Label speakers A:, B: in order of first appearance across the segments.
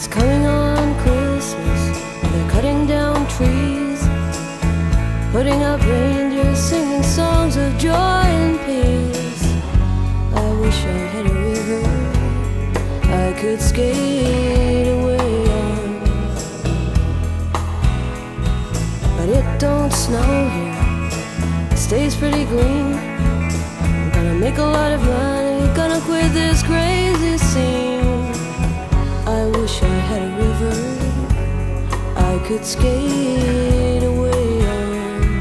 A: coming on Christmas, they're cutting down trees, putting up reindeer, singing songs of joy and peace. I wish I had a river I could skate away on, but it don't snow here, it stays pretty green. I'm gonna make a lot of money, gonna quit this crazy scene. I wish I had a river I could skate away on.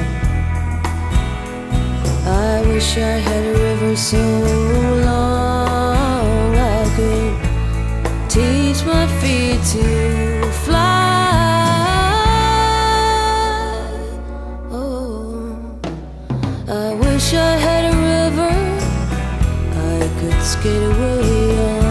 A: I wish I had a river so long I could teach my feet to fly. Oh, I wish I had a river I could skate away on.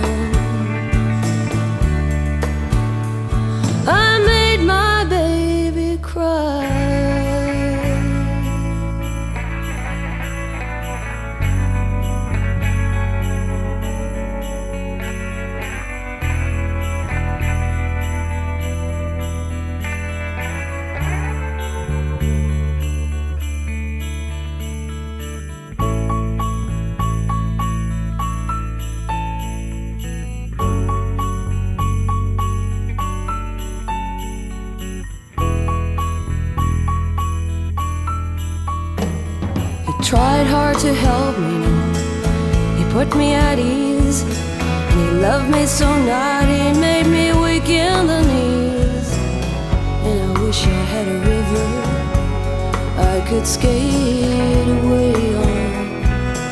A: Tried hard to help me now, he put me at ease, and he loved me so naughty, made me weak in the knees. And I wish I had a river I could skate away on.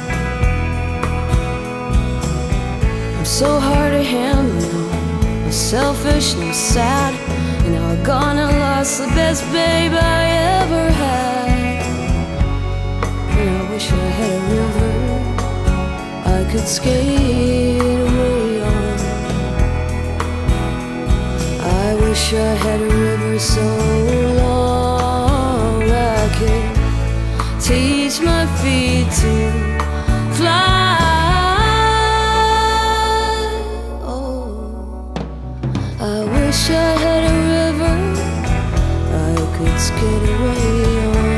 A: I'm so hard to handle, I'm selfish and I'm sad, and now I've gone and lost the best babe I ever had. I wish I had a river I could skate away on. I wish I had a river so long I could teach my feet to fly. Oh, I wish I had a river I could skate away on.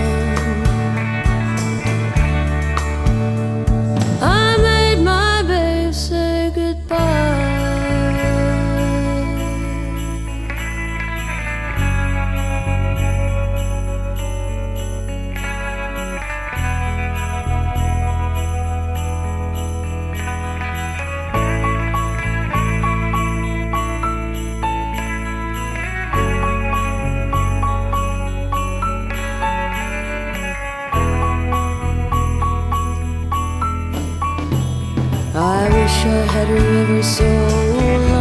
A: I wish I had a river so long